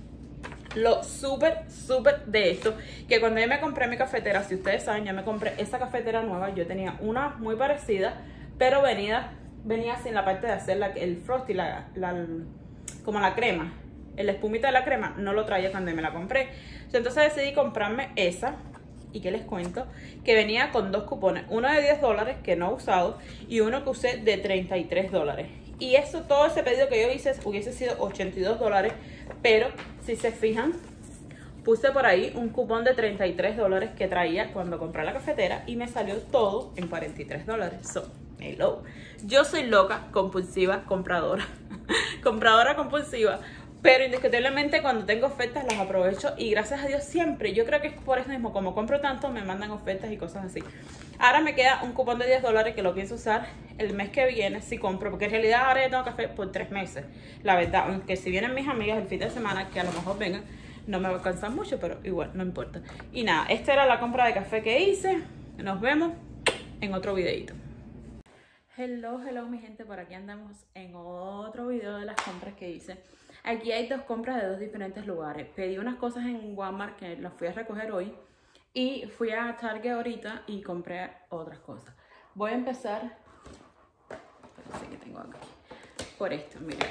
Lo súper, súper de esto, que cuando yo me compré mi cafetera, si ustedes saben, yo me compré esa cafetera nueva. Yo tenía una muy parecida, pero venía, venía sin la parte de hacer la, el frosty, la, la, como la crema. El espumita de la crema no lo traía cuando me la compré. Entonces decidí comprarme esa. Y que les cuento que venía con dos cupones, uno de diez dólares que no he usado y uno que usé de treinta y tres dólares. Y eso, todo ese pedido que yo hice hubiese sido ochenta y dos dólares, pero si se fijan, puse por ahí un cupón de treinta y tres dólares que traía cuando compré la cafetera y me salió todo en cuarenta y tres dólares. So, hello. Yo soy loca, compulsiva, compradora. Compradora compulsiva. Pero indiscutiblemente cuando tengo ofertas las aprovecho y gracias a Dios siempre. Yo creo que es por eso mismo, como compro tanto me mandan ofertas y cosas así. Ahora me queda un cupón de diez dólares que lo pienso usar el mes que viene si compro. Porque en realidad ahora ya tengo café por tres meses. La verdad, aunque si vienen mis amigas el fin de semana, que a lo mejor vengan, no me va a alcanzar mucho, pero igual, no importa. Y nada, esta era la compra de café que hice. Nos vemos en otro videito. Hello, hello mi gente, por aquí andamos en otro video de las compras que hice. Aquí hay dos compras de dos diferentes lugares. Pedí unas cosas en Walmart que las fui a recoger hoy y fui a Target ahorita y compré otras cosas. Voy a empezar, parece que tengo aquí, por esto, miren.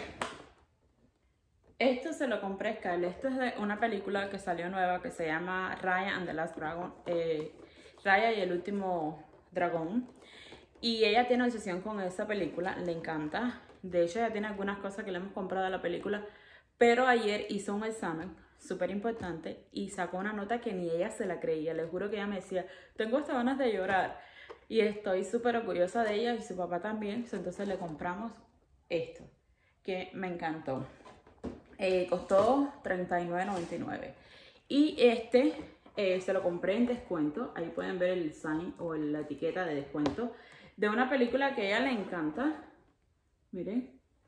Esto se lo compré a Scarlett. Esto es de una película que salió nueva que se llama Raya and the Last Dragon, eh, Raya y el último dragón. Y ella tiene obsesión con esa película, le encanta. De hecho, ella tiene algunas cosas que le hemos comprado de la película. Pero ayer hizo un examen súper importante y sacó una nota que ni ella se la creía. Les juro que ella me decía, tengo hasta ganas de llorar. Y estoy súper orgullosa de ella y su papá también. Entonces le compramos esto, que me encantó. Eh, costó treinta y nueve noventa y nueve. Y este eh, se lo compré en descuento. Ahí pueden ver el sign o la etiqueta de descuento de una película que a ella le encanta. Miren.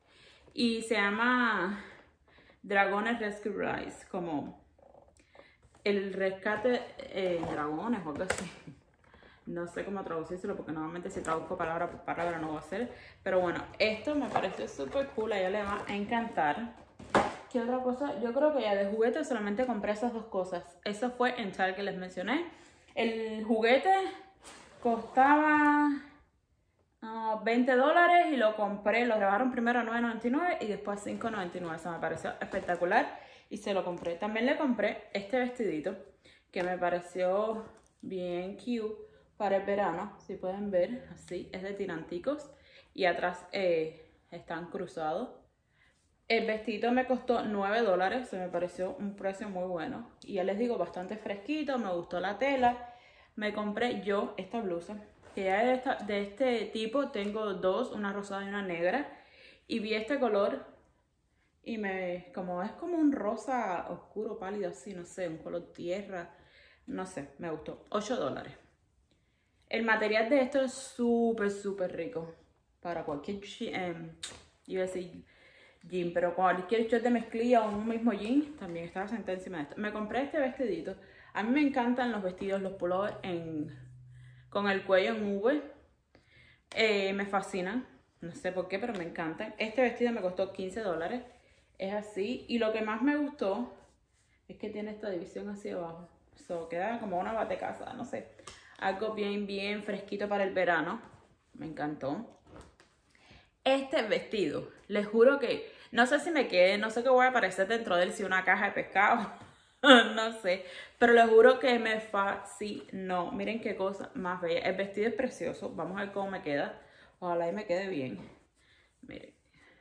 Y se llama Dragones Rescue Rise, como el rescate eh, dragones o algo así. No sé cómo traducírselo porque normalmente si traduzco palabra por palabra no va a ser. Pero bueno, esto me pareció súper cool, a ella le va a encantar. ¿Qué otra cosa? Yo creo que ya de juguete solamente compré esas dos cosas. Eso fue en Target que les mencioné. El juguete costaba uh, veinte dólares y lo compré, lo rebajaron primero a nueve noventa y nueve y después cinco noventa y nueve. Eso me pareció espectacular y se lo compré. También le compré este vestidito que me pareció bien cute para el verano. Si pueden ver, así, es de tiranticos y atrás eh, están cruzados. El vestido me costó nueve dólares, se me pareció un precio muy bueno. Y ya les digo, bastante fresquito, me gustó la tela. Me compré yo esta blusa, que ya de, esta, de este tipo tengo dos, una rosada y una negra. Y vi este color y me, como es como un rosa oscuro, pálido así, no sé, un color tierra. No sé, me gustó. ocho dólares. El material de esto es súper, súper rico. Para cualquier, eh, iba a decir jean, pero cualquier short de mezclilla o un mismo jean, también estaba sentada encima de esto. Me compré este vestidito. A mí me encantan los vestidos, los pullovers en, con el cuello en V. Eh, me fascinan. No sé por qué, pero me encantan. Este vestido me costó quince dólares. Es así. Y lo que más me gustó es que tiene esta división hacia abajo. So, queda como una batecasa, no sé. Algo bien, bien fresquito para el verano. Me encantó. Este vestido, les juro que no sé si me quede, no sé qué voy a aparecer dentro de él, si una caja de pescado, no sé, pero les juro que me fascinó. Miren qué cosa más bella. El vestido es precioso, vamos a ver cómo me queda. Ojalá y me quede bien. Miren.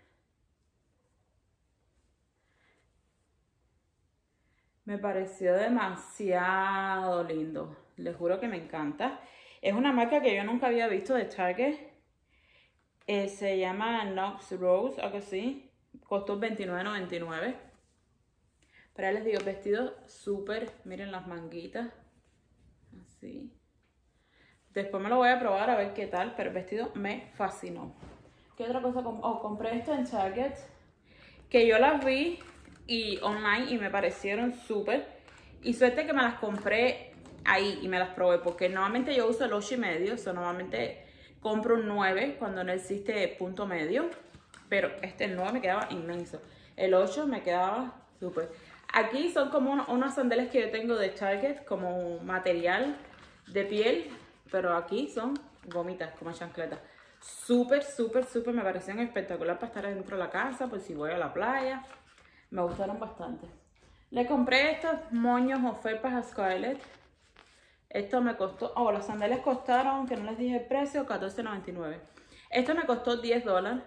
Me pareció demasiado lindo, les juro que me encanta. Es una marca que yo nunca había visto de Target. Eh, se llama Knox Rose, algo así. Costó veintinueve noventa y nueve. Pero ya les digo, vestido súper. Miren las manguitas. Así. Después me lo voy a probar a ver qué tal. Pero el vestido me fascinó. ¿Qué otra cosa? Oh, compré esto en Target. Que yo las vi y online y me parecieron súper. Y suerte que me las compré ahí y me las probé. Porque normalmente yo uso el ocho y medio. O sea, normalmente compro un nueve cuando no existe punto medio. Pero este el nueve me quedaba inmenso. El ocho me quedaba súper. Aquí son como unos, unos sandales que yo tengo de Target. Como material de piel. Pero aquí son gomitas, como chancletas. Súper, súper, súper. Me parecieron espectacular para estar dentro de la casa. Por si voy a la playa. Me gustaron bastante. Le compré estos moños o felpas a Scarlett. Esto me costó, oh, los sandales costaron, que no les dije el precio, catorce noventa y nueve. Esto me costó diez dólares.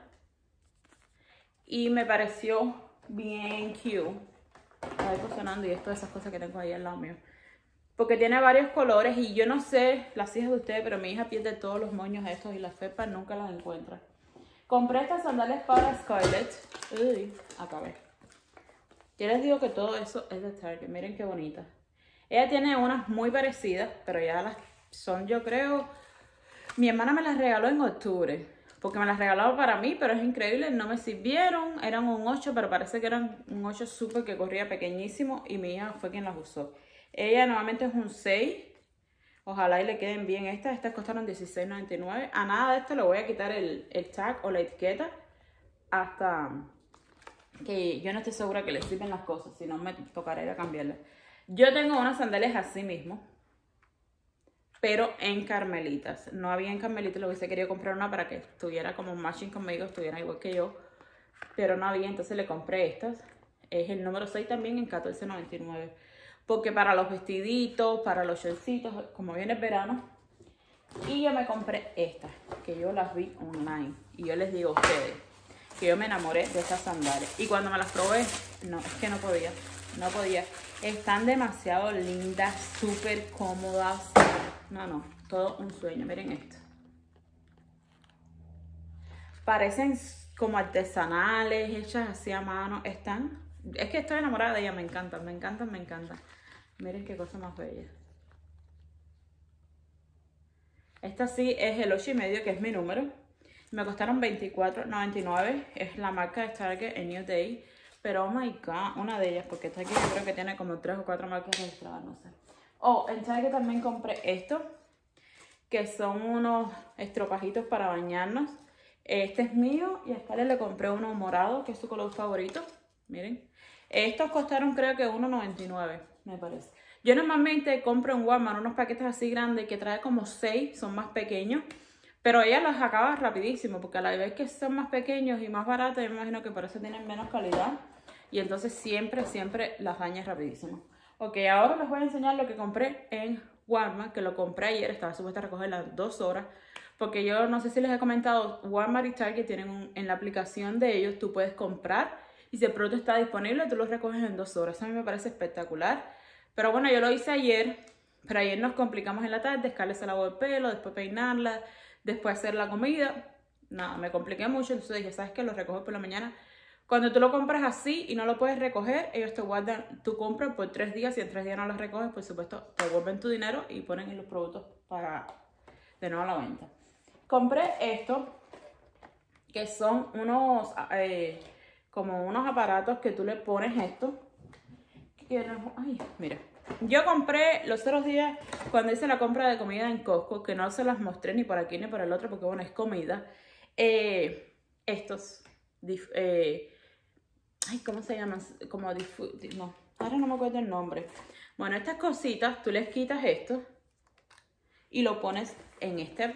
Y me pareció bien cute. Está funcionando y esto de esas cosas que tengo ahí al lado mío. Porque tiene varios colores y yo no sé las hijas de ustedes, pero mi hija pierde todos los moños estos y las felpas nunca las encuentra. Compré estas sandalias para Scarlett. Uy, acabé. Yo les digo que todo eso es de Target. Miren qué bonitas. Ella tiene unas muy parecidas, pero ya las son, yo creo... Mi hermana me las regaló en octubre, porque me las regaló para mí, pero es increíble, no me sirvieron. Eran un ocho, pero parece que eran un ocho súper que corría pequeñísimo y mi hija fue quien las usó. Ella normalmente es un seis. Ojalá y le queden bien estas. Estas costaron dieciséis noventa y nueve. A nada de esto le voy a quitar el, el tag o la etiqueta hasta que yo no estoy segura que le sirven las cosas, si no me tocará ir a cambiarlas. Yo tengo unas sandalias así mismo, pero en carmelitas. No había en carmelitas, lo hubiese querido comprar una para que estuviera como matching conmigo, estuviera igual que yo. Pero no había, entonces le compré estas. Es el número seis también en catorce noventa y nueve. Porque para los vestiditos, para los shortcitos, como viene el verano. Y yo me compré estas, que yo las vi online. Y yo les digo a ustedes que yo me enamoré de estas sandalias. Y cuando me las probé, no, es que no podía, no podía. Están demasiado lindas, súper cómodas. No, no, todo un sueño. Miren esto. Parecen como artesanales, hechas así a mano. Están, es que estoy enamorada de ellas, me encantan, me encantan, me encantan. Miren qué cosa más bella. Esta sí es el ocho y medio, que es mi número. Me costaron veinticuatro noventa y nueve. Es la marca de Target en New Day. Pero, oh my God, una de ellas, porque esta aquí yo creo que tiene como tres o cuatro marcas registradas, no sé. Oh, en Target también compré esto, que son unos estropajitos para bañarnos. Este es mío y a Scarlett le compré uno morado, que es su color favorito. Miren. Estos costaron creo que uno noventa y nueve, me parece. Yo normalmente compro en Walmart unos paquetes así grandes que trae como seis, son más pequeños. Pero ella los acaba rapidísimo, porque a la vez que son más pequeños y más baratos, yo me imagino que por eso tienen menos calidad. Y entonces siempre, siempre las daña rapidísimo. Ok, ahora les voy a enseñar lo que compré en Walmart, que lo compré ayer, estaba supuesta a recoger las dos horas. Porque yo no sé si les he comentado, Walmart y Target tienen un, en la aplicación de ellos, tú puedes comprar y si el producto está disponible, tú lo recoges en dos horas. Eso a mí me parece espectacular. Pero bueno, yo lo hice ayer, pero ayer nos complicamos en la tarde, Scarlett se lavó el pelo, después peinarla, después hacer la comida. Nada, me compliqué mucho, entonces dije, ¿sabes qué? Lo recojo por la mañana. Cuando tú lo compras así y no lo puedes recoger, ellos te guardan tu compra por tres días. Si en tres días no lo recoges, por supuesto, te devuelven tu dinero y ponen en los productos para de nuevo a la venta. Compré esto, que son unos, eh, como unos aparatos que tú le pones esto. Que, ay, mira. Yo compré los otros días cuando hice la compra de comida en Costco, que no se las mostré ni por aquí ni por el otro, porque bueno, es comida. Eh, estos, eh, ay, ¿cómo se llaman? Como difu, no, ahora no me acuerdo el nombre. Bueno, estas cositas, tú les quitas esto y lo pones en este,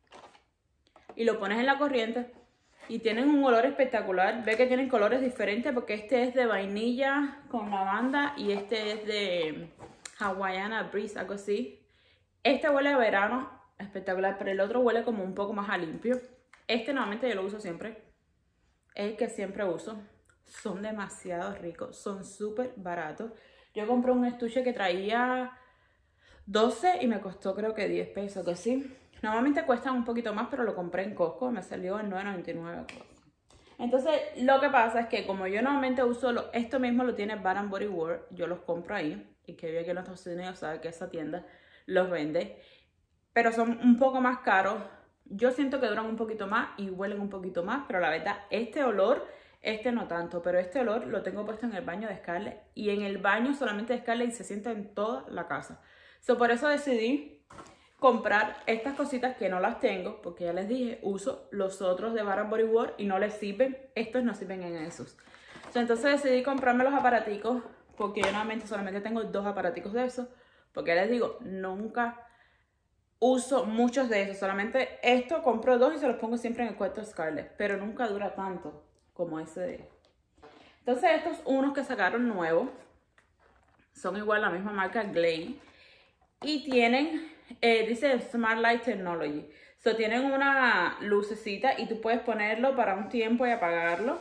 y lo pones en la corriente. Y tienen un olor espectacular. Ve que tienen colores diferentes porque este es de vainilla con lavanda y este es de Hawaiiana Breeze, algo así. Este huele a verano, espectacular, pero el otro huele como un poco más a limpio. Este normalmente yo lo uso siempre. Es el que siempre uso. Son demasiado ricos, son súper baratos. Yo compré un estuche que traía doce y me costó creo que diez pesos, que sí. Normalmente cuestan un poquito más, pero lo compré en Costco, me salió en nueve noventa y nueve. Entonces, lo que pasa es que como yo normalmente uso, lo, esto mismo lo tiene Bath and Body Works, yo los compro ahí, y que vive aquí en los Estados Unidos sabe que esa tienda los vende, pero son un poco más caros. Yo siento que duran un poquito más y huelen un poquito más, pero la verdad, este olor, este no tanto, pero este olor lo tengo puesto en el baño de Scarlett, y en el baño solamente de Scarlett y se siente en toda la casa. So, por eso decidí comprar estas cositas que no las tengo, porque ya les dije, uso los otros de Bath and Body Works y no les sirven, estos no sirven en esos. So, entonces decidí comprarme los aparaticos, porque yo normalmente solamente tengo dos aparaticos de esos, porque ya les digo, nunca uso muchos de esos, solamente esto compro dos y se los pongo siempre en el cuarto de Scarlett, pero nunca dura tanto como ese de... Entonces estos unos que sacaron nuevos, son igual la misma marca Glade, y tienen... Eh, dice Smart Light Technology. So, tienen una lucecita y tú puedes ponerlo para un tiempo y apagarlo.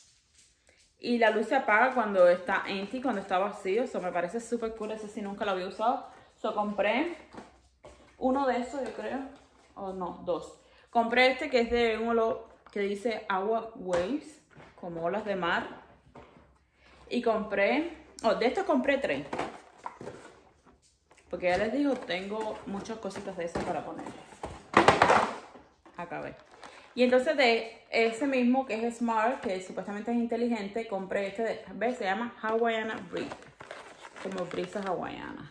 Y la luz se apaga cuando está empty, cuando está vacío. So, me parece súper cool. Ese sí nunca lo había usado. So, compré uno de esos, yo creo. O oh, no, dos. Compré este que es de un olor que dice Agua Waves, como olas de mar. Y compré, oh, de estos compré tres. Porque ya les digo, tengo muchas cositas de esas para poner. Acabé. Y entonces de ese mismo que es Smart, que supuestamente es inteligente, compré este de, ¿ves? Se llama Hawaiiana Breeze. Como brisa hawaiana.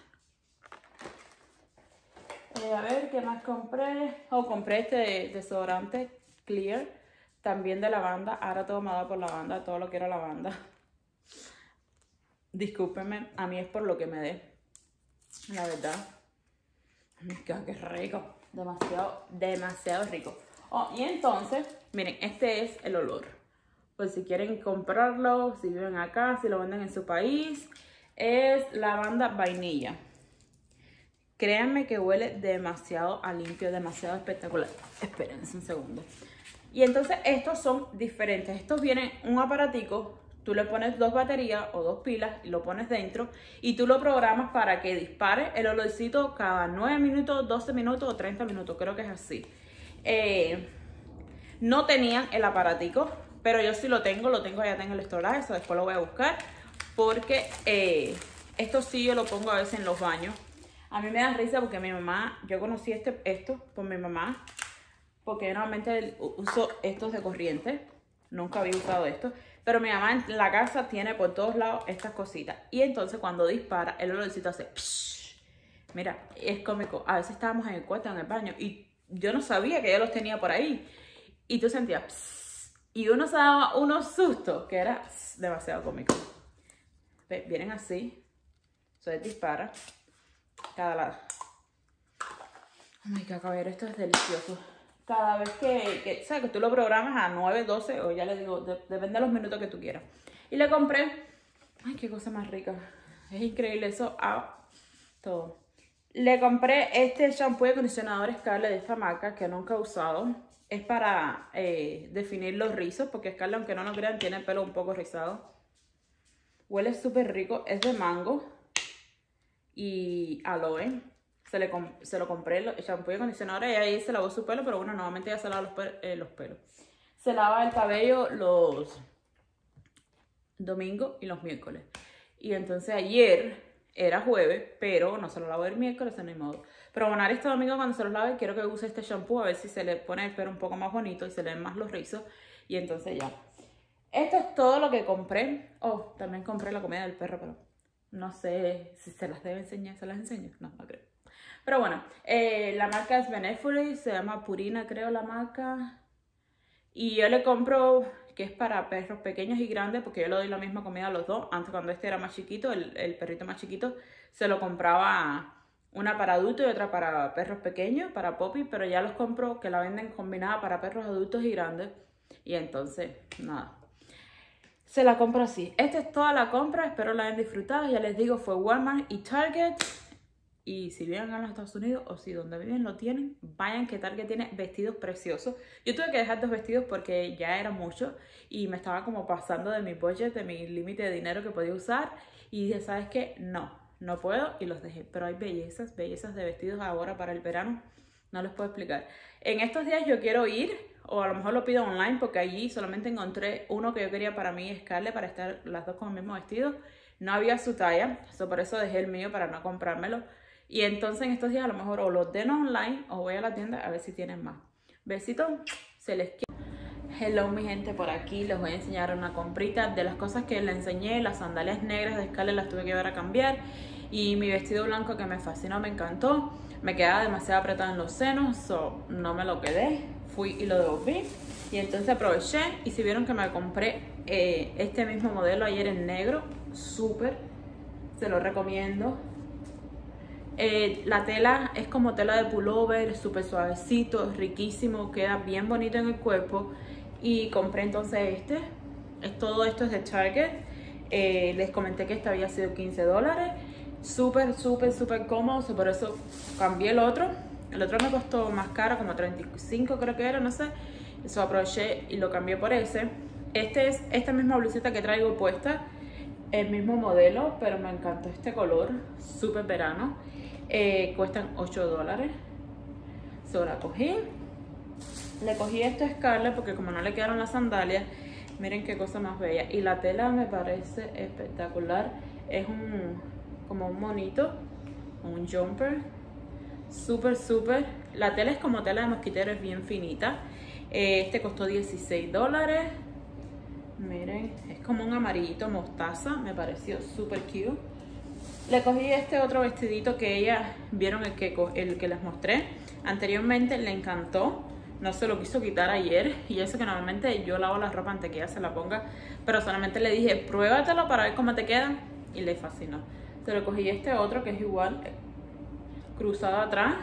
Eh, a ver, ¿qué más compré? Oh, compré este de desodorante Clear. También de lavanda. Ahora todo me ha dado por lavanda, todo lo que era lavanda. Discúlpenme, a mí es por lo que me dé. La verdad, qué rico, demasiado, demasiado rico. Oh, y entonces, miren, este es el olor. Pues si quieren comprarlo, si viven acá, si lo venden en su país, es lavanda vainilla. Créanme que huele demasiado a limpio, demasiado espectacular. Espérense un segundo. Y entonces estos son diferentes. Estos vienen un aparatico. Tú le pones dos baterías o dos pilas y lo pones dentro y tú lo programas para que dispare el olorcito cada nueve minutos, doce minutos o treinta minutos. Creo que es así. Eh, no tenían el aparatico, pero yo sí lo tengo. Lo tengo, ya tengo el storage. Eso después lo voy a buscar porque eh, esto sí yo lo pongo a veces en los baños. A mí me da risa porque mi mamá, yo conocí este, esto por mi mamá. porque yo normalmente uso estos de corriente. Nunca había usado esto. Pero mi mamá en la casa tiene por todos lados estas cositas. Y entonces cuando dispara, el olorcito hace psh. Mira, es cómico. A veces estábamos en el cuarto, en el baño, y yo no sabía que ella los tenía por ahí. Y tú sentías pss, y uno se daba unos sustos, que era pss, demasiado cómico. ¿Ves? Vienen así. Se dispara. Cada lado. Oh my God, caballero, esto es delicioso. Cada vez que, que, ¿sabes? Que tú lo programas a nueve, doce, o ya le digo, de, depende de los minutos que tú quieras. Y le compré, ay, qué cosa más rica. Es increíble eso, ah, todo. Le compré este shampoo y acondicionador Scarlett de esta marca que nunca he usado. Es para eh, definir los rizos, porque Scarlett, aunque no lo crean, tiene el pelo un poco rizado. Huele súper rico, es de mango y aloe. Se, le se lo compré el shampoo y acondicionador y ahí se lavó su pelo, pero bueno, nuevamente ya se lava los, eh, los pelos. Se lava el cabello los domingos y los miércoles. Y entonces ayer era jueves, pero no se lo lavó el miércoles, no hay modo. Pero bueno, ahora este domingo cuando se los lave, quiero que use este shampoo a ver si se le pone el pelo un poco más bonito y se le ven más los rizos. Y entonces ya. Esto es todo lo que compré. Oh, también compré la comida del perro, pero no sé si se las debe enseñar. ¿Se las enseño? No, no creo. Pero bueno, eh, la marca es Beneful, se llama Purina, creo la marca. Y yo le compro, que es para perros pequeños y grandes, porque yo le doy la misma comida a los dos. Antes, cuando este era más chiquito, el, el perrito más chiquito, se lo compraba una para adultos y otra para perros pequeños, para Poppy. Pero ya los compro que la venden combinada para perros adultos y grandes. Y entonces, nada. Se la compro así. Esta es toda la compra, espero la hayan disfrutado. Ya les digo, fue Walmart y Target. Y si viven en los Estados Unidos o si donde viven lo tienen, vayan, que Target tiene vestidos preciosos. Yo tuve que dejar dos vestidos porque ya era mucho y me estaba como pasando de mi budget, de mi límite de dinero que podía usar. Y dije, ¿sabes qué? No, no puedo y los dejé. Pero hay bellezas, bellezas de vestidos ahora para el verano. No les puedo explicar. En estos días yo quiero ir, o a lo mejor lo pido online porque allí solamente encontré uno que yo quería para mí y Scarlett, para estar las dos con el mismo vestido. No había su talla, so por eso dejé el mío para no comprármelo. Y entonces en estos días a lo mejor o los den online o voy a la tienda a ver si tienen más. Besitos, se les quiere. Hello mi gente, por aquí les voy a enseñar una comprita de las cosas que les enseñé. Las sandalias negras de Scarlett las tuve que ver a cambiar. Y mi vestido blanco que me fascinó, me encantó. Me quedaba demasiado apretado en los senos, so no me lo quedé. Fui y lo devolví. Y entonces aproveché y si vieron que me compré eh, este mismo modelo ayer en negro. Súper, se lo recomiendo. Eh, la tela es como tela de pullover, súper suavecito, riquísimo, queda bien bonito en el cuerpo. Y compré entonces este, es, todo esto es de Target. Eh, les comenté que este había sido quince dólares, súper, súper, súper cómodo, por eso cambié el otro. El otro me costó más caro, como treinta y cinco creo que era, no sé. Eso aproveché y lo cambié por ese. Este es esta misma blusita que traigo puesta, el mismo modelo, pero me encantó este color, súper verano. Eh, cuestan ocho dólares. So la cogí. Le cogí esto a Scarlett porque como no le quedaron las sandalias, miren qué cosa más bella. Y la tela me parece espectacular. Es un como un monito, un jumper. Súper, súper. La tela es como tela de mosquitero, es bien finita. Eh, este costó dieciséis dólares. Miren, es como un amarillito mostaza. Me pareció súper cute. Le cogí este otro vestidito que ellas vieron, el que, el que les mostré anteriormente, le encantó. No se lo quiso quitar ayer. Y eso que normalmente yo lavo la ropa antes que ella se la ponga. Pero solamente le dije, pruébatelo para ver cómo te queda. Y le fascinó. Se lo cogí este otro que es igual, cruzado atrás.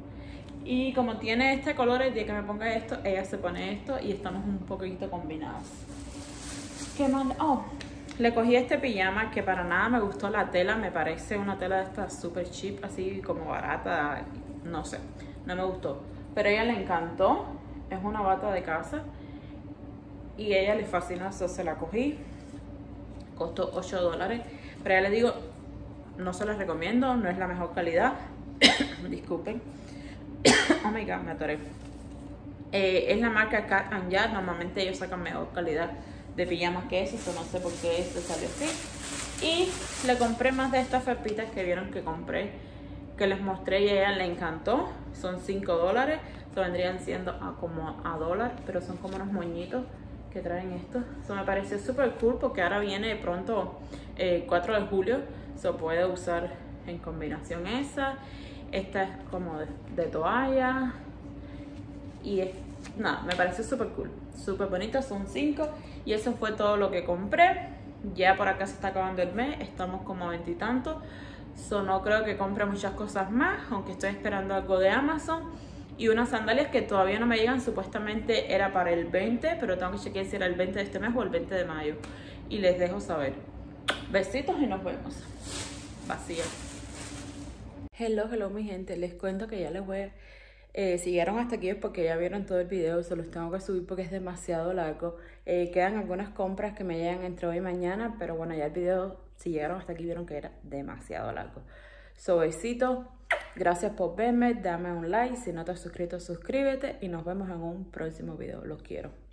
Y como tiene este color, el día que me ponga esto, ella se pone esto y estamos un poquito combinados. ¿Qué más? Oh, le cogí este pijama que para nada me gustó la tela. Me parece una tela de esta super cheap, así como barata. No sé, no me gustó. Pero a ella le encantó. Es una bata de casa. Y a ella le fascinó, eso se la cogí. Costó ocho dólares. Pero ya les digo, no se las recomiendo. No es la mejor calidad. Disculpen. Oh my god, me atoré. Eh, es la marca Cat and Jack. Normalmente ellos sacan mejor calidad de pijamas que eso, so no sé por qué este salió así. Y le compré más de estas felpitas que vieron que compré, que les mostré y a ella le encantó. Son cinco dólares, se vendrían siendo a como a dólar, pero son como unos moñitos que traen esto. Eso me pareció súper cool porque ahora viene pronto eh, cuatro de julio, se puede usar en combinación esa. Esta es como de, de toalla y es, nada, me pareció súper cool, súper bonito. Son cinco y eso fue todo lo que compré. Ya por acá se está acabando el mes, estamos como a veintitantos. So, no creo que compre muchas cosas más, aunque estoy esperando algo de Amazon. Y unas sandalias que todavía no me llegan, supuestamente era para el veinte, pero tengo que chequear si era el veinte de este mes o el veinte de mayo. Y les dejo saber. Besitos y nos vemos. Vacía. Hello, hello mi gente. Les cuento que ya les voy a... Eh, si llegaron hasta aquí es porque ya vieron todo el video, se los tengo que subir porque es demasiado largo. Eh, quedan algunas compras que me llegan entre hoy y mañana, pero bueno, ya el video, si llegaron hasta aquí, vieron que era demasiado largo. So, besito, gracias por verme, dame un like, si no te has suscrito, suscríbete y nos vemos en un próximo video. Los quiero.